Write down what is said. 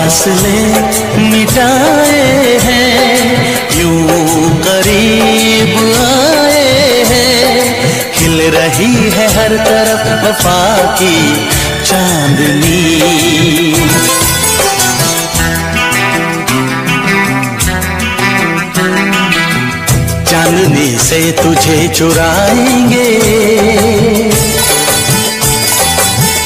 फासले मिटाए हैं, यूं करीब आए हैं, खिल रही है हर तरफ वफा की चांदनी। चांदनी से तुझे चुराएंगे,